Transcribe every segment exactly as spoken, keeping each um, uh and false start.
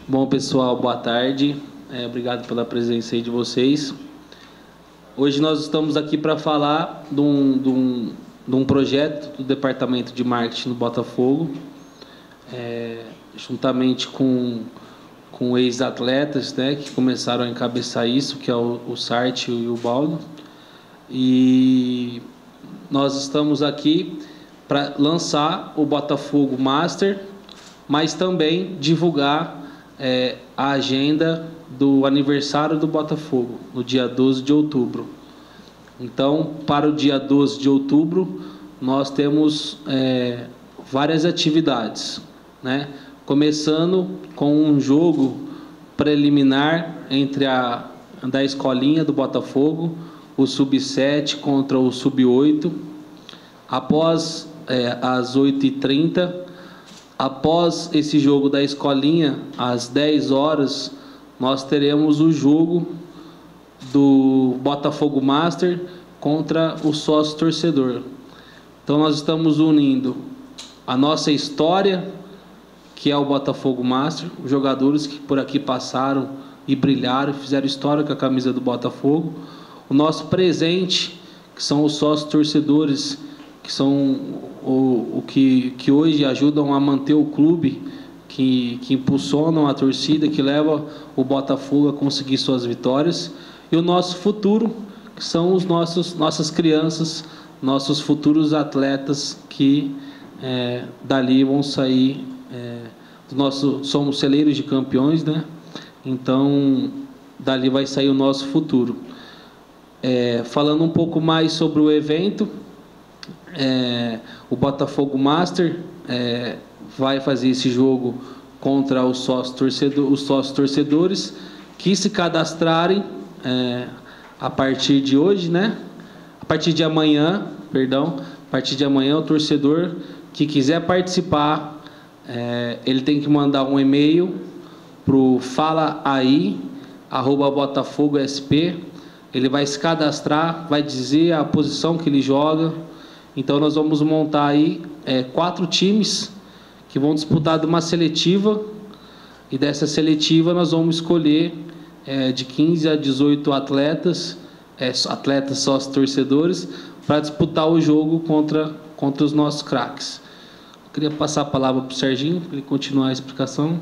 Bom, pessoal, boa tarde. É, obrigado pela presença aí de vocês. Hoje nós estamos aqui para falar de um, de, um, de um projeto do Departamento de Marketing do Botafogo, é, juntamente com, com ex-atletas, né, que começaram a encabeçar isso, que é o, o Sart e o Baldo. E nós estamos aqui para lançar o Botafogo Master, mas também divulgar é, a agenda do aniversário do Botafogo, no dia doze de outubro. Então, para o dia doze de outubro, nós temos é, várias atividades, né? Começando com um jogo preliminar entre a da escolinha do Botafogo, o sub sete contra o sub oito. Após é, às oito e trinta, após esse jogo da escolinha, às dez horas, nós teremos o jogo do Botafogo Master contra o sócio torcedor. Então nós estamos unindo a nossa história, que é o Botafogo Master, os jogadores que por aqui passaram e brilharam, fizeram história com a camisa do Botafogo, o nosso presente, que são os sócios torcedores, que são o, o que, que hoje ajudam a manter o clube, que, que impulsionam a torcida, que leva o Botafogo a conseguir suas vitórias, e o nosso futuro, que são os nossos nossas crianças, nossos futuros atletas, que é, dali vão sair é, do nosso, somos celeiros de campeões, né? Então dali vai sair o nosso futuro. É, falando um pouco mais sobre o evento, É, o Botafogo Master é, vai fazer esse jogo contra os sócios, torcedor, os sócios torcedores que se cadastrarem é, a partir de hoje, né? A partir de amanhã, perdão, a partir de amanhã o torcedor que quiser participar, é, ele tem que mandar um e-mail para o fala aí arroba botafogo sp. Ele vai se cadastrar, vai dizer a posição que ele joga. Então nós vamos montar aí é, quatro times que vão disputar de uma seletiva, e dessa seletiva nós vamos escolher é, de quinze a dezoito atletas, é, atletas sócios torcedores, para disputar o jogo contra, contra os nossos craques. Eu queria passar a palavra para o Serginho, para ele continuar a explicação.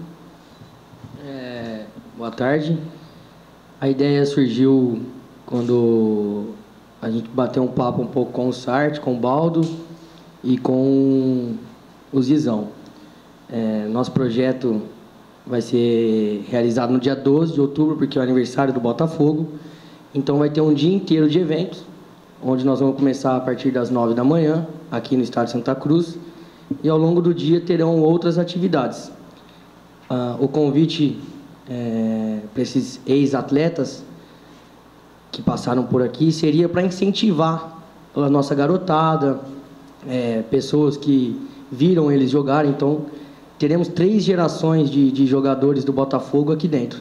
É, boa tarde. A ideia surgiu quando a gente bateu um papo um pouco com o Sart, com o Baldo e com o Zizão. É, nosso projeto vai ser realizado no dia doze de outubro, porque é o aniversário do Botafogo. Então vai ter um dia inteiro de eventos, onde nós vamos começar a partir das nove da manhã, aqui no Estádio Santa Cruz, e ao longo do dia terão outras atividades. Ah, o convite é, para esses ex-atletas que passaram por aqui seria para incentivar a nossa garotada, é, pessoas que viram eles jogarem. Então teremos três gerações de, de jogadores do Botafogo aqui dentro.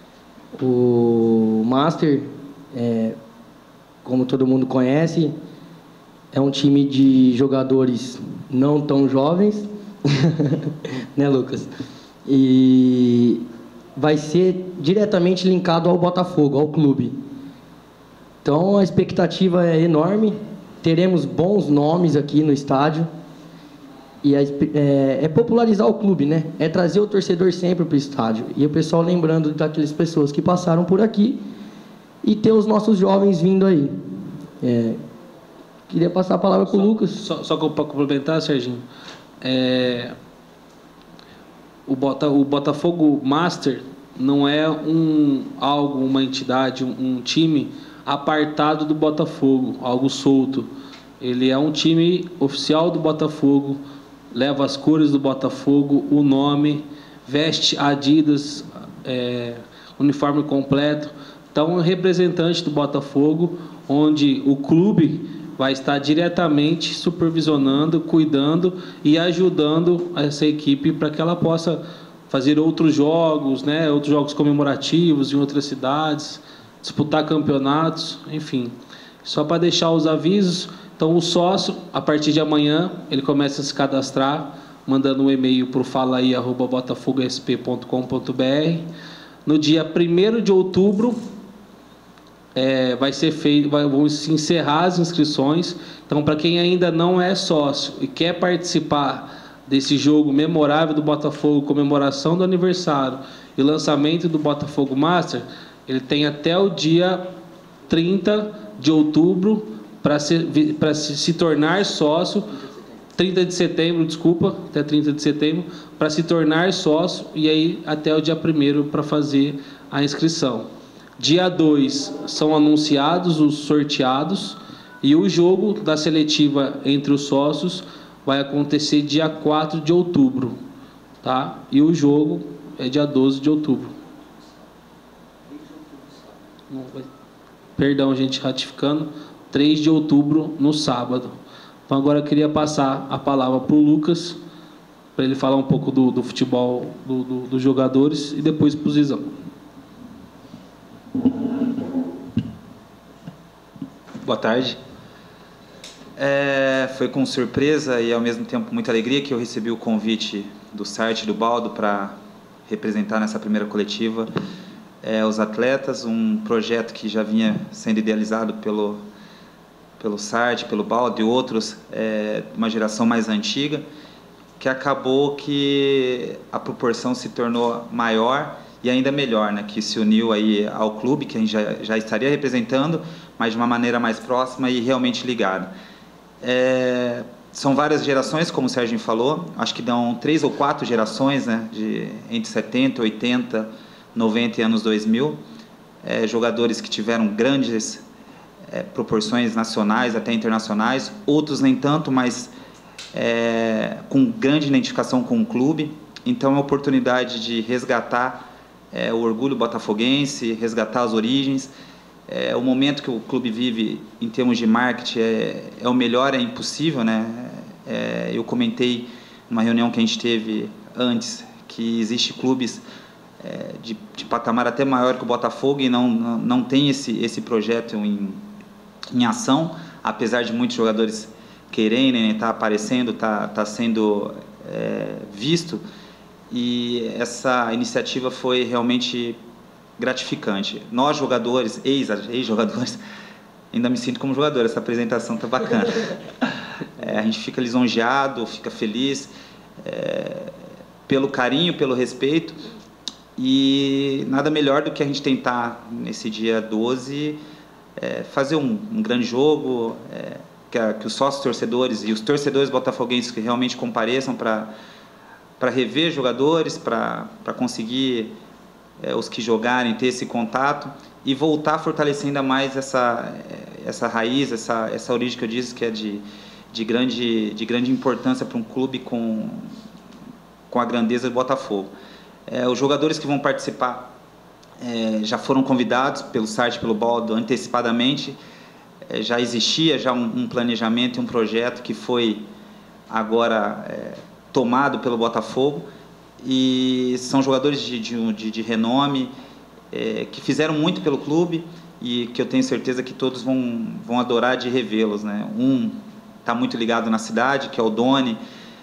O Master, é, como todo mundo conhece, é um time de jogadores não tão jovens, né, Lucas? E vai ser diretamente linkado ao Botafogo, ao clube. Então a expectativa é enorme, teremos bons nomes aqui no estádio, e é, é, é popularizar o clube, né? É trazer o torcedor sempre para o estádio, e o pessoal lembrando daquelas pessoas que passaram por aqui, e ter os nossos jovens vindo aí. É, queria passar a palavra para o Lucas. Só, só para complementar, Serginho, é, o, Bota, o Botafogo Master não é um, algo, uma entidade, um, um time apartado do Botafogo, algo solto. Ele é um time oficial do Botafogo, leva as cores do Botafogo, o nome, veste Adidas, é, uniforme completo. Então, é um representante do Botafogo, onde o clube vai estar diretamente supervisionando, cuidando e ajudando essa equipe para que ela possa fazer outros jogos, né, outros jogos comemorativos em outras cidades, disputar campeonatos, enfim. Só para deixar os avisos, então o sócio, a partir de amanhã, ele começa a se cadastrar mandando um e-mail para o falaí arroba botafogo s p ponto com ponto b r. No dia primeiro de outubro, é, vai ser feito, vai, vão se encerrar as inscrições. Então, para quem ainda não é sócio e quer participar desse jogo memorável do Botafogo, comemoração do aniversário e lançamento do Botafogo Master, ele tem até o dia trinta de outubro para se, para se, se tornar sócio, trinta de setembro, desculpa, até trinta de setembro, para se tornar sócio, e aí até o dia primeiro para fazer a inscrição. Dia dois são anunciados os sorteados, e o jogo da seletiva entre os sócios vai acontecer dia quatro de outubro, tá? E o jogo é dia doze de outubro. Perdão, gente, ratificando, três de outubro, no sábado. Então, agora eu queria passar a palavra para o Lucas, para ele falar um pouco do, do futebol do, do, dos jogadores, e depois para o Zizão. Boa tarde. É, foi com surpresa e, ao mesmo tempo, muita alegria que eu recebi o convite do Sart e do Baldo para representar nessa primeira coletiva é, os atletas, um projeto que já vinha sendo idealizado pelo, pelo Sart, pelo Baldo e outros, é, uma geração mais antiga, que acabou que a proporção se tornou maior e ainda melhor, né, que se uniu aí ao clube, que a gente já, já estaria representando, mas de uma maneira mais próxima e realmente ligada. É, são várias gerações, como o Serginho falou, acho que dão três ou quatro gerações, né, de, entre setenta, oitenta, noventa e anos dois mil, é, jogadores que tiveram grandes é, proporções nacionais, até internacionais, outros nem tanto, mas é, com grande identificação com o clube. Então é uma oportunidade de resgatar é, o orgulho botafoguense, resgatar as origens. É, o momento que o clube vive em termos de marketing é, é o melhor, é impossível, né? É, eu comentei numa reunião que a gente teve antes que existe clubes é, de, de patamar até maior que o Botafogo e não, não, não tem esse, esse projeto em, em ação, apesar de muitos jogadores quererem, estar tá aparecendo, tá, tá sendo é, visto, e essa iniciativa foi realmente gratificante. Nós, jogadores, ex-jogadores, ainda me sinto como jogador, essa apresentação está bacana. É, a gente fica lisonjeado, fica feliz, é, pelo carinho, pelo respeito, e nada melhor do que a gente tentar, nesse dia doze, é, fazer um, um grande jogo, é, que, a, que os sócios torcedores e os torcedores botafoguenses que realmente compareçam para para rever jogadores, para para conseguir É, os que jogarem, ter esse contato e voltar a fortalecer ainda mais essa, essa raiz, essa, essa origem que eu disse que é de, de, grande, de grande importância para um clube com, com a grandeza do Botafogo. É, os jogadores que vão participar é, já foram convidados pelo Sart, pelo Baldo, antecipadamente. É, já existia já um, um planejamento e um projeto que foi agora é, tomado pelo Botafogo, e são jogadores de, de, de, de renome, é, que fizeram muito pelo clube e que eu tenho certeza que todos vão, vão adorar de revê-los, né? Um está muito ligado na cidade, que é o Doni,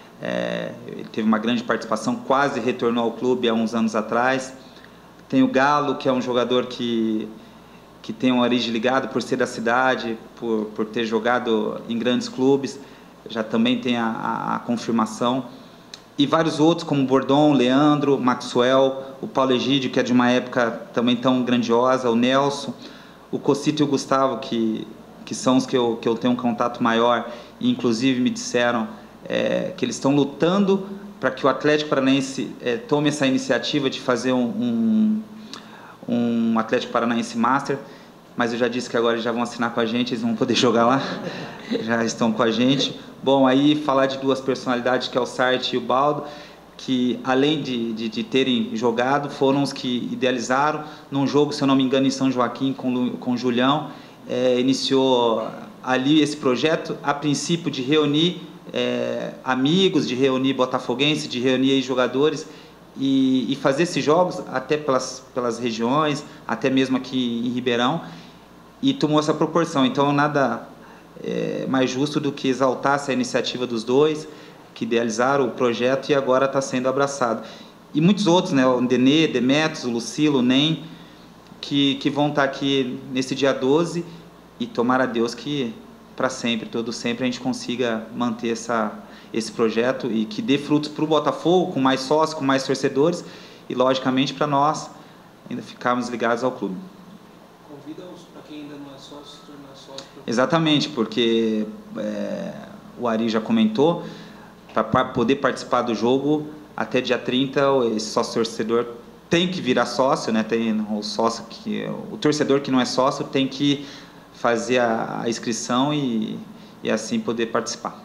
é, ele teve uma grande participação, quase retornou ao clube há uns anos atrás. Tem o Galo, que é um jogador que, que tem uma origem ligada por ser da cidade, por, por ter jogado em grandes clubes, já também tem a, a, a confirmação. E vários outros, como Bordon, Leandro, Maxwell, o Paulo Egídio, que é de uma época também tão grandiosa, o Nelson, o Cocito e o Gustavo, que, que são os que eu, que eu tenho um contato maior, e inclusive me disseram é, que eles estão lutando para que o Atlético Paranaense é, tome essa iniciativa de fazer um, um, um Atlético Paranaense Master, mas eu já disse que agora eles já vão assinar com a gente, eles vão poder jogar lá, já estão com a gente. Bom, aí falar de duas personalidades, que é o Sart e o Baldo, que além de, de, de terem jogado, foram os que idealizaram num jogo, se eu não me engano, em São Joaquim, com, com o Julião, é, iniciou ali esse projeto, a princípio de reunir é, amigos, de reunir botafoguenses, de reunir jogadores, e, e fazer esses jogos até pelas, pelas regiões, até mesmo aqui em Ribeirão, e tomou essa proporção. Então, nada é, mais justo do que exaltar essa iniciativa dos dois, que idealizaram o projeto e agora está sendo abraçado. E muitos outros, né, o Denê, Demetrios, o Lucilo, o Nem, que, que vão estar aqui nesse dia doze, e tomara a Deus que para sempre, todo sempre, a gente consiga manter essa, esse projeto e que dê frutos para o Botafogo, com mais sócios, com mais torcedores, e logicamente para nós ainda ficarmos ligados ao clube. Convida-os para quem ainda não é sócio se tornar sócio. Exatamente, porque é, o Ari já comentou, para poder participar do jogo, até dia trinta, esse sócio torcedor tem que virar sócio, né? Tem o sócio que, o torcedor que não é sócio tem que fazer a, a inscrição e, e assim poder participar.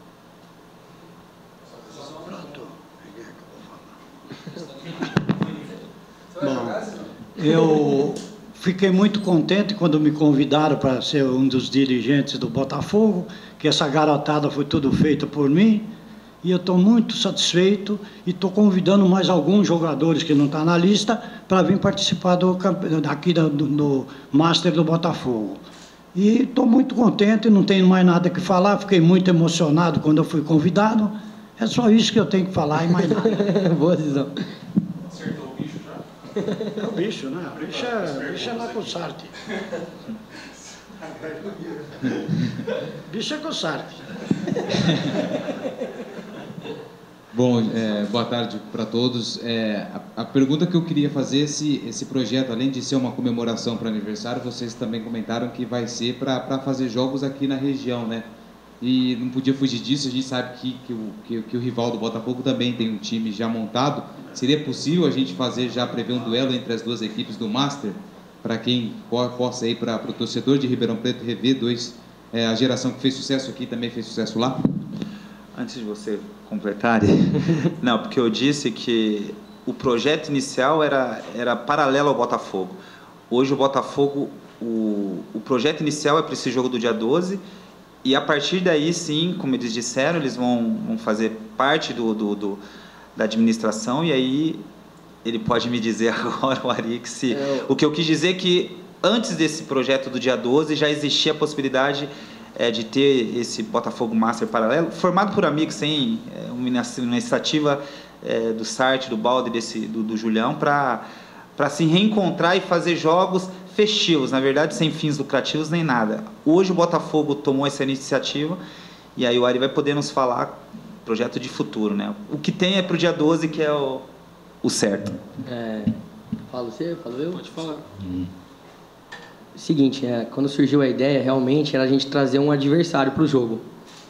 Pronto. Bom, eu fiquei muito contente quando me convidaram para ser um dos dirigentes do Botafogo, que essa garotada foi tudo feito por mim, e eu estou muito satisfeito e estou convidando mais alguns jogadores que não estão na lista para vir participar do, aqui do, do Master do Botafogo. E estou muito contente, não tenho mais nada que falar, fiquei muito emocionado quando eu fui convidado. É só isso que eu tenho que falar e mais nada. Boa decisão. Acertou o bicho já? É o bicho, né? O bicho é, o bicho é lá com o Sarte. Bicho é com o Sarte. Bom, é, boa tarde para todos. É, a, a pergunta que eu queria fazer, esse, esse projeto, além de ser uma comemoração para aniversário, vocês também comentaram que vai ser para fazer jogos aqui na região, né? E não podia fugir disso, a gente sabe que, que, o, que, que o rival do Botafogo também tem um time já montado. Seria possível a gente fazer, já prever um duelo entre as duas equipes do Master, para quem possa ir para o torcedor de Ribeirão Preto rever dois, é, a geração que fez sucesso aqui também fez sucesso lá? Antes de você completar, não, porque eu disse que o projeto inicial era, era paralelo ao Botafogo. Hoje o Botafogo, o, o projeto inicial é para esse jogo do dia doze, e a partir daí, sim, como eles disseram, eles vão, vão fazer parte do, do, do, da administração, e aí ele pode me dizer agora, o Ari, que se... É, o que eu quis dizer é que antes desse projeto do dia doze já existia a possibilidade é, de ter esse Botafogo Master paralelo, formado por amigos, sem é, uma iniciativa é, do Sarte, do Balde, desse, do, do Julião, para para se reencontrar e fazer jogos festivos, na verdade, sem fins lucrativos nem nada. Hoje o Botafogo tomou essa iniciativa, e aí o Ari vai poder nos falar projeto de futuro, né? O que tem é para o dia doze, que é o, o certo. É, falo você, falo eu? Pode falar. Hum. Seguinte, é, quando surgiu a ideia, realmente, era a gente trazer um adversário para o jogo.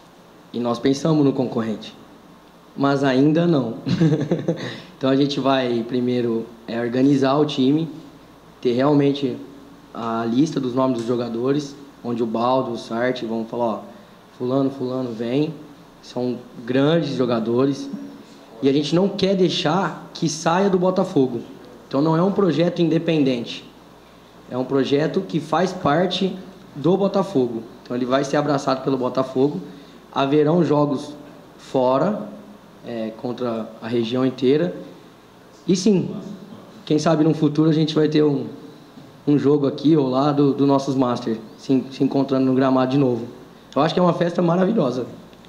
E nós pensamos no concorrente. Mas ainda não. Então a gente vai primeiro é, organizar o time, ter realmente a lista dos nomes dos jogadores, onde o Baldo, o Sarte vão falar, ó, fulano, fulano vem, são grandes jogadores, e a gente não quer deixar que saia do Botafogo. Então não é um projeto independente, é um projeto que faz parte do Botafogo. Então ele vai ser abraçado pelo Botafogo, haverão jogos fora, é, contra a região inteira, e sim, quem sabe no futuro a gente vai ter um, um jogo aqui ou lá do, do nossos Master, se, se encontrando no gramado de novo. Eu acho que é uma festa maravilhosa.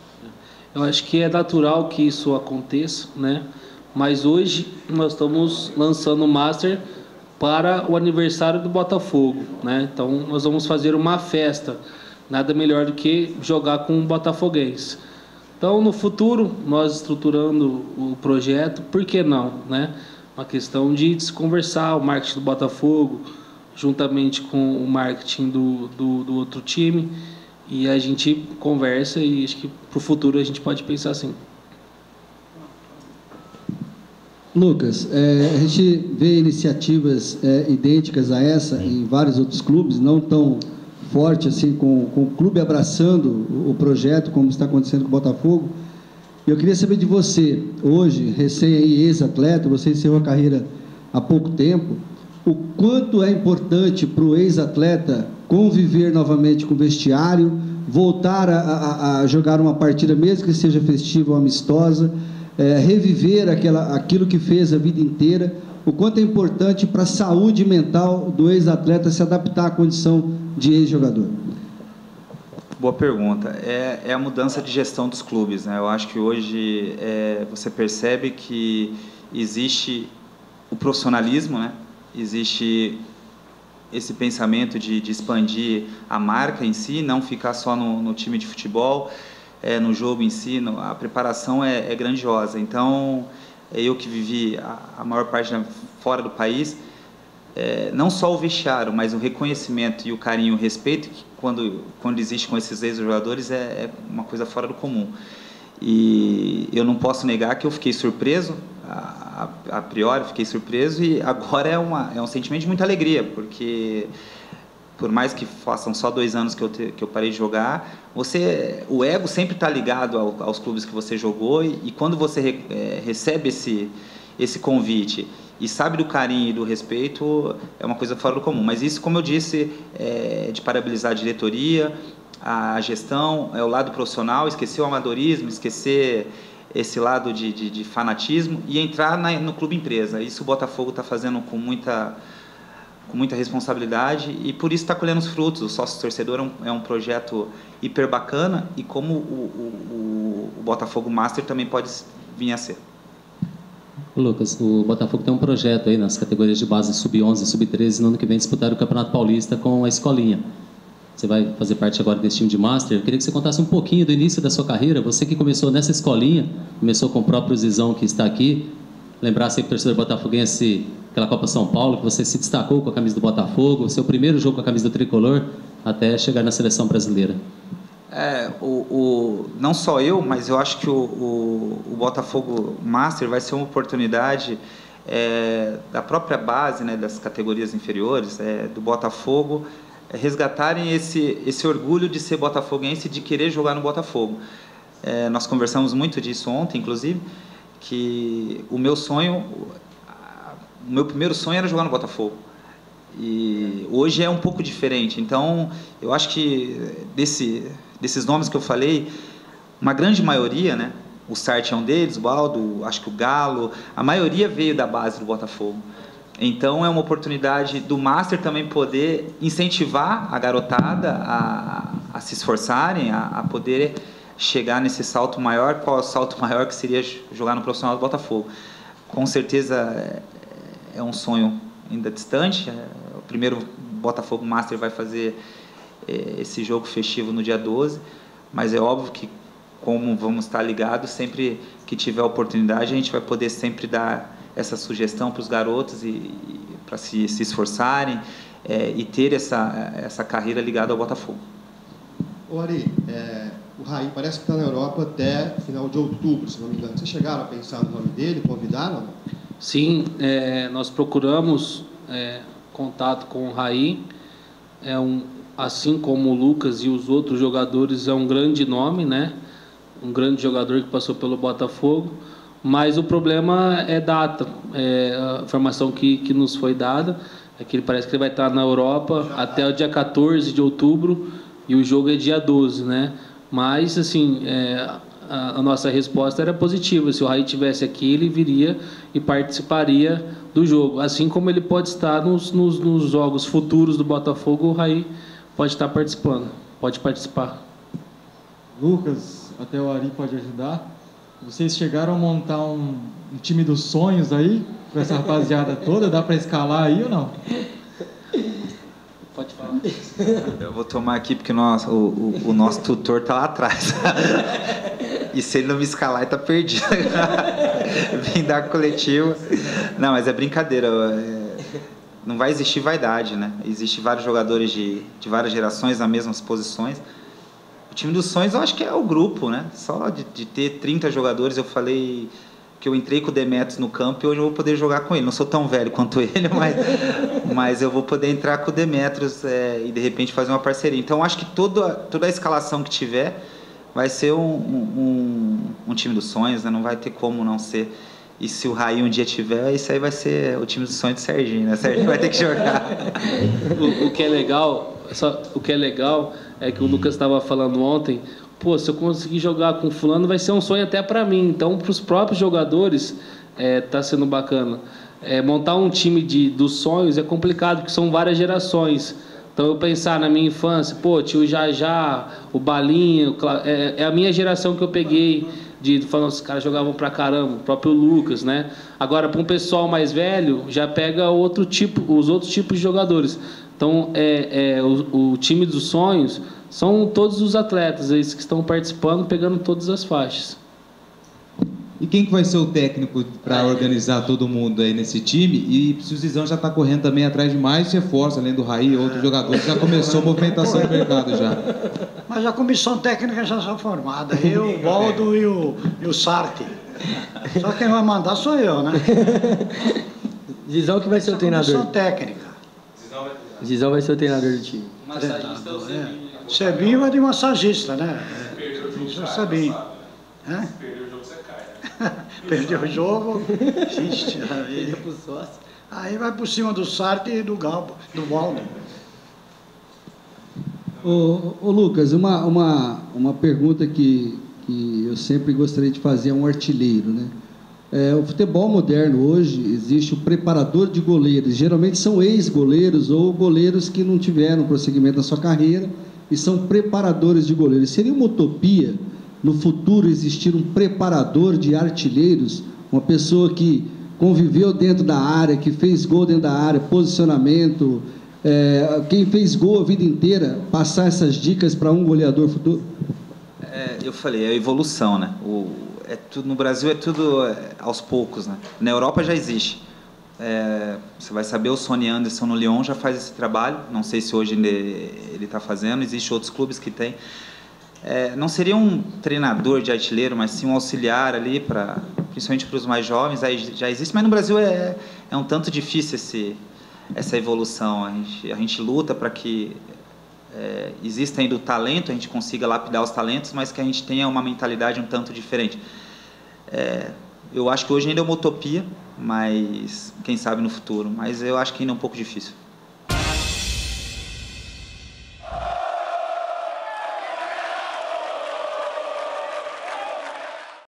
Eu acho que é natural que isso aconteça, né? Mas hoje nós estamos lançando o Master para o aniversário do Botafogo, né? Então nós vamos fazer uma festa, nada melhor do que jogar com o botafoguense. Então no futuro, nós estruturando o projeto, por que não, né? Uma questão de se conversar, o marketing do Botafogo, juntamente com o marketing do, do, do outro time, e a gente conversa, e acho que para o futuro a gente pode pensar assim. Lucas, é, a gente vê iniciativas é, idênticas a essa em vários outros clubes, não tão forte assim, com, com o clube abraçando o, o projeto, como está acontecendo com o Botafogo. Eu queria saber de você, hoje, recém-ex-atleta, você encerrou a carreira há pouco tempo, o quanto é importante para o ex-atleta conviver novamente com o vestiário, voltar a, a, a jogar uma partida, mesmo que seja festiva ou amistosa, é, reviver aquela, aquilo que fez a vida inteira, o quanto é importante para a saúde mental do ex-atleta se adaptar à condição de ex-jogador. boa pergunta. É, é a mudança de gestão dos clubes, né? Eu acho que hoje é, você percebe que existe o profissionalismo, né? Existe esse pensamento de, de expandir a marca em si, não ficar só no, no time de futebol, é, no jogo em si, no, a preparação é, é grandiosa. Então, eu que vivi a, a maior parte da, fora do país, é, não só o vestiário, mas o reconhecimento e o carinho, o respeito, que quando, quando existe com esses ex-jogadores, é, é uma coisa fora do comum. E eu não posso negar que eu fiquei surpreso, a, a, a priori fiquei surpreso, e agora é, uma, é um sentimento de muita alegria, porque por mais que façam só dois anos que eu, te, que eu parei de jogar, você, o ego sempre está ligado ao, aos clubes que você jogou, e, e quando você re, é, recebe esse, esse convite e sabe do carinho e do respeito, é uma coisa fora do comum. Mas isso, como eu disse, é de parabenizar a diretoria, a gestão, é o lado profissional, esquecer o amadorismo, esquecer esse lado de, de, de fanatismo e entrar na, no clube empresa. Isso o Botafogo está fazendo com muita, com muita responsabilidade e por isso está colhendo os frutos. O Sócio Torcedor é um, é um projeto hiper bacana e como o, o, o Botafogo Master também pode vir a ser. Lucas, o Botafogo tem um projeto aí nas categorias de base sub onze e sub treze, no ano que vem disputar o Campeonato Paulista com a Escolinha. Você vai fazer parte agora desse time de Master. Eu queria que você contasse um pouquinho do início da sua carreira. Você que começou nessa escolinha, começou com o próprio Zizão que está aqui. Lembrasse aí para o torcedor botafoguense aquela Copa São Paulo, que você se destacou com a camisa do Botafogo, seu primeiro jogo com a camisa do Tricolor, até chegar na seleção brasileira. É, o, o, não só eu, mas eu acho que o, o, o Botafogo Master vai ser uma oportunidade é, da própria base, né, das categorias inferiores, é, do Botafogo, é, resgatarem esse, esse orgulho de ser botafoguense e de querer jogar no Botafogo. É, nós conversamos muito disso ontem, inclusive, que o meu sonho, o meu primeiro sonho era jogar no Botafogo. E hoje é um pouco diferente. Então, eu acho que desse, desses nomes que eu falei, uma grande maioria, né? O Sart é um deles, o Baldo, acho que o Galo, a maioria veio da base do Botafogo. Então, é uma oportunidade do Master também poder incentivar a garotada a, a se esforçarem, a, a poder chegar nesse salto maior. Qual é o salto maior que seria jogar no profissional do Botafogo? Com certeza é, é um sonho ainda distante. O primeiro Botafogo Master vai fazer esse jogo festivo no dia doze, mas é óbvio que, como vamos estar ligados, sempre que tiver oportunidade, a gente vai poder sempre dar essa sugestão para os garotos e, e para se, se esforçarem é, e ter essa, essa carreira ligada ao Botafogo. Ô Ari, é, o Raí parece que está na Europa até final de outubro, se não me engano. Vocês chegaram a pensar no nome dele, convidaram? Sim, é, nós procuramos é, contato com o Raí, é um, assim como o Lucas e os outros jogadores, é um grande nome, né? Um grande jogador que passou pelo Botafogo, mas o problema é data. É, a informação que, que nos foi dada é que ele parece que ele vai estar na Europa até o dia quatorze de outubro e o jogo é dia doze, né? Mas, assim, é, a, a nossa resposta era positiva. Se o Raí estivesse aqui, ele viria e participaria do jogo. Assim como ele pode estar nos, nos, nos jogos futuros do Botafogo, o Raí pode estar participando, pode participar. Lucas, até o Ari pode ajudar. Vocês chegaram a montar um, um time dos sonhos aí, com essa rapaziada toda? Dá para escalar aí ou não? Pode falar. Eu vou tomar aqui porque o nosso, o, o, o nosso tutor está lá atrás. E se ele não me escalar, ele está perdido. Vem dar coletiva. Não, mas é brincadeira. É, não vai existir vaidade, né? Existem vários jogadores de, de várias gerações nas mesmas posições. O time dos sonhos, eu acho que é o grupo, né? Só de, de ter trinta jogadores, eu falei que eu entrei com o Demetrios no campo e hoje eu vou poder jogar com ele. Não sou tão velho quanto ele, mas, mas eu vou poder entrar com o Demetrios é, e de repente fazer uma parceria. Então, eu acho que toda, toda a escalação que tiver vai ser um, um, um time dos sonhos, né? Não vai ter como não ser. E se o Raí um dia tiver, isso aí vai ser o time dos sonhos de Serginho, né? Serginho vai ter que jogar. o, o que é legal, só, o que é legal é que o Lucas estava falando ontem, pô, se eu conseguir jogar com fulano vai ser um sonho até para mim. Então, para os próprios jogadores, é, tá sendo bacana. É, montar um time de, dos sonhos é complicado, porque são várias gerações. Então eu pensar na minha infância, pô, tio Jajá, o Balinha, o Cla... é, é a minha geração que eu peguei de falando os caras jogavam pra caramba, o próprio Lucas, né? Agora para um pessoal mais velho já pega outro tipo, os outros tipos de jogadores. Então é, é o, o time dos sonhos são todos os atletas esses que estão participando, pegando todas as faixas. E quem que vai ser o técnico para organizar todo mundo aí nesse time? E se o Zizão já está correndo também atrás de mais reforços, além do Raí, outros jogadores, já começou a movimentação do mercado já. Mas a comissão técnica já está formada, eu, o Baldo e o, e o Sarti. Só quem vai mandar sou eu, né? Zizão que vai ser Essa o treinador. Comissão técnica. Zizão vai ser o treinador do time. Massagista é o Sebinho. É. Sebinho é de massagista, né? Isso é Sebinho. É? Perdeu o jogo, Ixi, aí, aí vai por cima do Sartre e do Galbo, do Baldo. Ô, ô Lucas, uma, uma, uma pergunta que, que eu sempre gostaria de fazer a um artilheiro, né? É, o futebol moderno hoje existe o preparador de goleiros, geralmente são ex-goleiros ou goleiros que não tiveram prosseguimento na sua carreira e são preparadores de goleiros. Seria uma utopia no futuro existir um preparador de artilheiros, uma pessoa que conviveu dentro da área, que fez gol dentro da área, posicionamento, é, quem fez gol a vida inteira, passar essas dicas para um goleador futuro? É, eu falei, é a evolução, né? O, é tudo, no Brasil é tudo é, aos poucos, né? Na Europa já existe. É, você vai saber, o Sonny Anderson no Lyon já faz esse trabalho, não sei se hoje ele está fazendo, existem outros clubes que têm. É, não seria um treinador de artilheiro, mas sim um auxiliar ali, pra, principalmente para os mais jovens, aí já existe, mas no Brasil é, é um tanto difícil esse, essa evolução. A gente, a gente luta para que é, exista ainda o talento, a gente consiga lapidar os talentos, mas que a gente tenha uma mentalidade um tanto diferente. É, eu acho que hoje ainda é uma utopia, mas quem sabe no futuro, mas eu acho que ainda é um pouco difícil.